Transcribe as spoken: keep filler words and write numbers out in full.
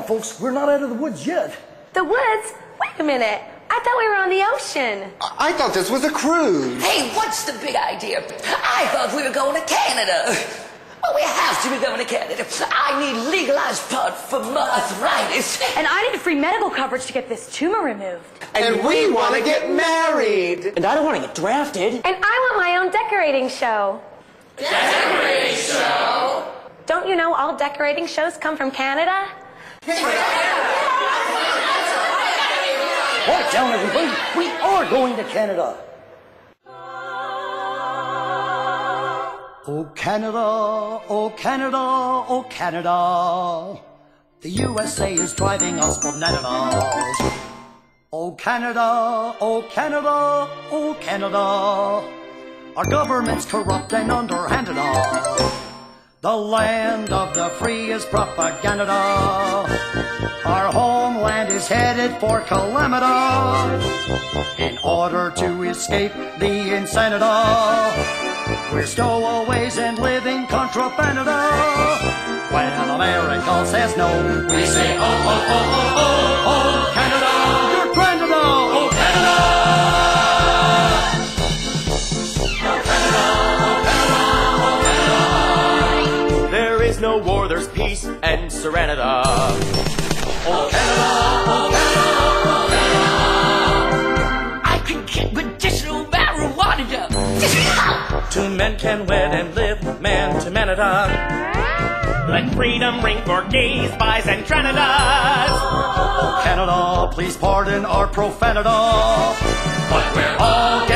folks. We're not out of the woods yet. The woods? Wait a minute. I thought we were on the ocean. I, I thought this was a cruise. Hey, what's the big idea? I thought we were going to Canada. Well, we have to be going to Canada. I need legalized pot for my arthritis. And I need free medical coverage to get this tumor removed. And, and we, we want to get married. And I don't want to get drafted. And I want my own decorating show. Decorating show? Don't you know all decorating shows come from Canada? Quiet down, everybody. We are going to Canada. Oh, Canada, oh, Canada, oh, Canada. The U S A is driving us bananas. Oh, Canada, oh, Canada, oh, Canada. Our government's corrupt and underhanded us. The land of the free is propaganda. Our homeland is headed for calamity. In order to escape the insanity, we're stowaways and living contraband. When America says no, we say oh, oh, oh, oh, oh, oh, Canada, you're Canada, oh, Canada. Oh, Canada, oh, Canada, oh, Canada. There is no war, there's peace and serenity. Oh, Canada, oh, Canada, oh, Canada. I can get medicinal marijuana. Two men can wed and live man to manada. Let freedom ring for gays, bis, and tranadas. Oh, Canada, please pardon our profanity, but we're all